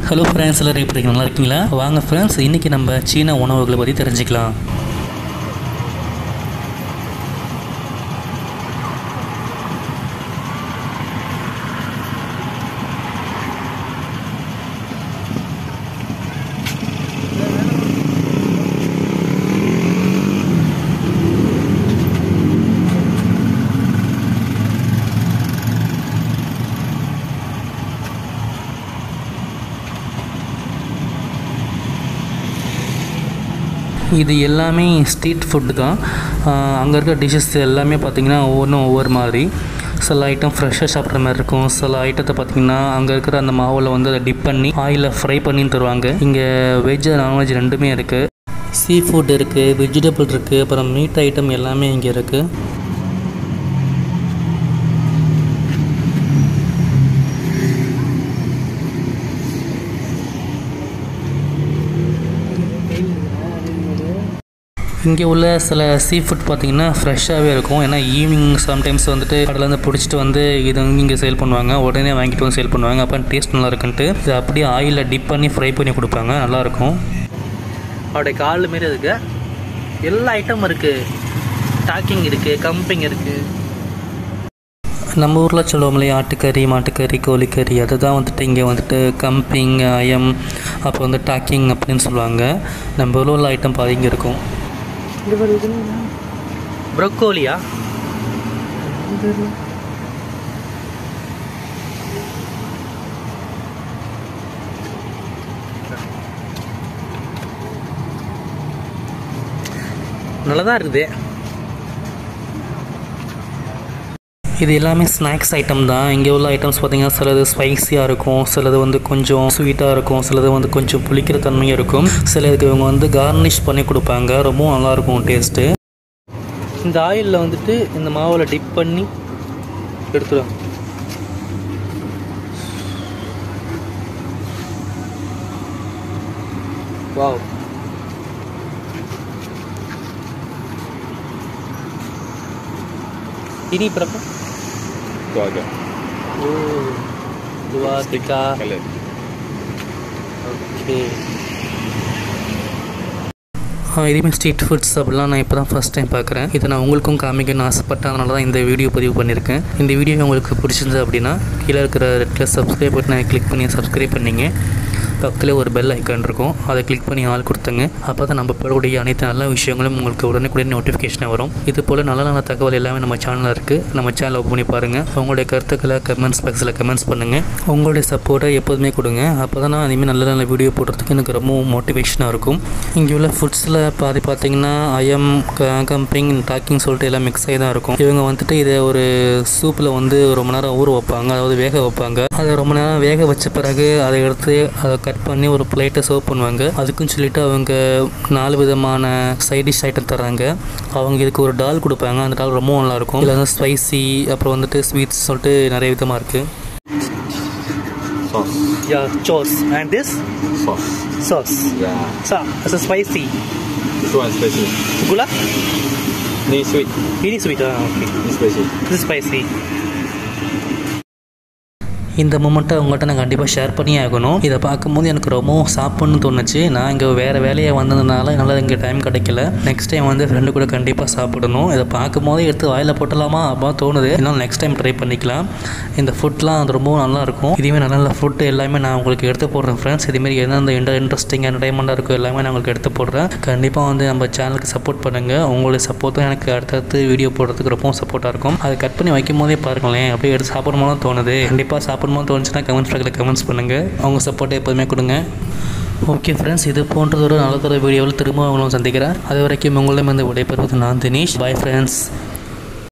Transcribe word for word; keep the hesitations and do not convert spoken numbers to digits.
Hello friends, எல்லாரும் எப்படி இருக்கீங்க? நல்லா இருக்கீங்களா? வாங்க friends, இன்னைக்கு நம்ம சீன உணவுகளை பத்தி தெரிஞ்சுக்கலாம். இது எல்லாமே ஸ்ட்ரீட் ஃபுட் தான். அங்கே இருக்க டிஷ்ஷஸ் எல்லாமே பார்த்திங்கன்னா ஒவ்வொன்றும் ஒவ்வொரு மாதிரி. சில ஐட்டம் ஃப்ரெஷ்ஷாக சாப்பிட்ற மாதிரி இருக்கும். சில ஐட்டத்தை பார்த்திங்கன்னா அங்கே இருக்கிற அந்த மாவில் வந்து அதை டிப் பண்ணி ஆயிலில் ஃப்ரை பண்ணி தருவாங்க. இங்கே வெஜ் நான்வெஜ் ரெண்டுமே இருக்குது. சீ ஃபுட் இருக்குது, வெஜிடபிள் இருக்குது, அப்புறம் மீட் ஐட்டம் எல்லாமே இங்கே இருக்குது. இங்கே உள்ள சில சீ ஃபுட் பார்த்திங்கன்னா ஃப்ரெஷ்ஷாகவே இருக்கும். ஏன்னா ஈவினிங் சம்டைம்ஸ் வந்துட்டு கடலேருந்து பிடிச்சிட்டு வந்து இது வந்து இங்கே சேல் பண்ணுவாங்க. உடனே வாங்கிட்டு வந்து சேல் பண்ணுவாங்க. அப்போ டேஸ்ட் நல்லா இருக்குன்ட்டு இது அப்படியே ஆயிலில் டிப் பண்ணி ஃப்ரை பண்ணி கொடுப்பாங்க. நல்லாயிருக்கும். அவருடைய கால் மாரி இருக்கு. எல்லா ஐட்டமும் இருக்குது. டாக்கிங் இருக்குது, கம்பிங் இருக்குது. நம்ம ஊரில் சொல்லுவோம் இல்லையா, ஆட்டுக்கறி, மாட்டுக்கறி, கோழிக்கறி, அதுதான் வந்துட்டு இங்கே வந்துட்டு கம்பிங், அயம், அப்புறம் வந்து டாக்கிங் அப்படின்னு சொல்லுவாங்க. நம்ம ஊரில் உள்ள ஐட்டம் பாதி இங்கே இருக்கும். ப்ரொக்கோலியா? நல்லதான் இருக்குது. இது எல்லாமே ஸ்நாக்ஸ் ஐட்டம் தான். இங்கே உள்ள ஐட்டம்ஸ் பார்த்திங்கன்னா சிலது ஸ்பைஸியாக இருக்கும், சிலது வந்து கொஞ்சம் ஸ்வீட்டாக இருக்கும், சிலது வந்து கொஞ்சம் புளிக்கிற தன்மையாக இருக்கும். சிலதுக்கு இவங்க வந்து கார்னிஷ் பண்ணி கொடுப்பாங்க. ரொம்பவும் நல்லாயிருக்கும் டேஸ்ட்டு. இந்த ஆயிலில் வந்துட்டு இந்த மாவில் டிப் பண்ணி எடுத்துருவாங்க. Wow, ini berapa? Dua aja. Oh, dua tiga. Oke. இதுவுமே ஸ்ட்ரீட் ஃபுட்ஸ் அப்படிலாம் நான் இப்போ தான் ஃபஸ்ட் டைம் பார்க்குறேன். இதை நான் உங்களுக்கும் காமிக்கணும்னு ஆசைப்பட்டேன். அதனால தான் இந்த வீடியோ பதிவு பண்ணியிருக்கேன். இந்த வீடியோ உங்களுக்கு பிடிச்சிருந்தது அப்படின்னா கீழே இருக்கிற ரெட் கலர் சப்ஸ்கிரைப் பட்டனை கிளிக் பண்ணி சப்ஸ்கிரைப் பண்ணிங்க. பக்கத்தில் ஒரு பெல் ஐக்கான் இருக்கும், அதை கிளிக் பண்ணி ஆள் கொடுத்துங்க. அப்போ தான் நம்ம போடக்கூடிய அனைத்து நல்ல விஷயங்களும் உங்களுக்கு உடனுக்குடன் நோட்டிஃபிகேஷனாக வரும். இது போல் நல்ல நல்ல தகவல் எல்லாமே நம்ம சேனலில் இருக்குது. நம்ம சேனலை ஓப்பன் பண்ணி பாருங்கள். உங்களுடைய கருத்துக்களை கமெண்ட்ஸ் பாக்ஸில் கமெண்ட்ஸ் பண்ணுங்கள். உங்களுடைய சப்போர்ட்டை எப்போதுமே கொடுங்க. அப்போ தான் நான் இனிமேல் நல்ல நல்ல வீடியோ போடுறதுக்கு எனக்கு ரொம்ப மோட்டிவேஷனாக இருக்கும். இங்கே உள்ள ஃபுட்ஸில் பாதி பார்த்திங்கன்னா அயம், கம்பிங், டாக்கிங் சொல்லிட்டு எல்லாம் மிக்ஸ் ஆகி தான் இருக்கும். இவங்க வந்துட்டு இதை ஒரு சூப்பில் வந்து ரொம்ப நேரம் ஊற வைப்பாங்க, அதாவது வேக வைப்பாங்க. அதை ரொம்ப நேரம் வேக வச்ச பிறகு அதை எடுத்து அதை கட் பண்ணி ஒரு பிளேட்டை சர்வ் பண்ணுவாங்க. அதுக்குன்னு சொல்லிட்டு அவங்க நாலு விதமான சைட் டிஷ் ஐட்டம் தராங்க. அவங்க இதுக்கு ஒரு டால் கொடுப்பாங்க. அந்த டால் ரொம்ப நல்லாயிருக்கும். இதில் வந்து ஸ்பைசி, அப்புறம் வந்துட்டு ஸ்வீட்ஸ் சொல்லிட்டு நிறைய விதமாக இருக்குது. Sauce. Yeah, sauce. And this? Sauce. Sauce. Yeah. So, it's a spicy. This one is spicy. Gula? This is sweet. Ini sweet. Ah, okay. This is spicy. This is spicy. இந்த மூமெண்ட்டை உங்கள்கிட்ட நான் கண்டிப்பாக share பண்ணி ஆகணும். இதை பார்க்கும்போது எனக்கு ரொம்பவும் சாப்பிட்ணுன்னு தோணுச்சு. நான் இங்கே வேறு வேலையை வந்ததுனால என்னால் இங்கே டைம் கிடைக்கல. நெக்ஸ்ட் டைம் வந்து ஃப்ரெண்டு கூட கண்டிப்பாக சாப்பிடணும். இதை பார்க்கும்போது எடுத்து வாயில் போட்டலாமா அப்படின்னு தோணுது. இன்னும் நெக்ஸ்ட் டைம் ட்ரை பண்ணிக்கலாம். இந்த ஃபுட்லாம் அது ரொம்பவும் நல்லாயிருக்கும். இதுவே நல்ல நல்ல ஃபுட்டு எல்லாமே நான் உங்களுக்கு எடுத்து போடுறேன் ஃப்ரெண்ட்ஸ். இதுமாரி எந்தெந்த இன்ட்ர இன்ட்ரெஸ்டிங் என்டர்டைன்மெண்ட்டாக இருக்கும் எல்லாமே நான் உங்களுக்கு எடுத்து போடுறேன். கண்டிப்பாக வந்து நம்ம சேனலுக்கு சப்போர்ட் பண்ணுங்கள். உங்களுடைய சப்போர்ட் தான் எனக்கு அடுத்தடுத்து வீடியோ போடுறதுக்கு ரொம்பவும் சப்போர்ட்டாக இருக்கும். அதை கட் பண்ணி வைக்கும் போதே பாருங்களேன், அப்படியே எடுத்து சாப்பிடணும் தோணுது. கண்டிப்பாக சாப்பிடணும் தோணுச்சுன்னா கமெண்ட்ஸ் பாக்ஸில் கமெண்ட்ஸ் பண்ணுங்கள். அவங்க சப்போர்ட்டை எப்போதுமே கொடுங்க. ஓகே ஃப்ரெண்ட்ஸ், இது போன்றதொரு நல்லதொரு வீடியோவில் திரும்ப அவங்களும் சந்திக்கிறேன். அது வரைக்கும் உங்களிடம் வந்து விடைபெறுவது நான் தினேஷ். Bye friends.